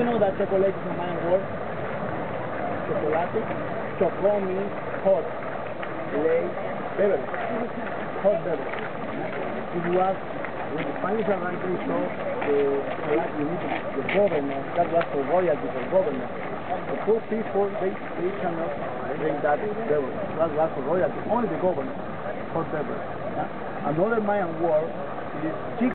you know that chocolate is a Mayan word? Chocolate. Choco means hot. Late beverage. Hot beverage. It was when the Spanish arrived, so the governor, that was for royalty, for governor. The poor people, they cannot drink that beverage. That was for royalty. Only the governor, hot beverage. Another Mayan word is chicken.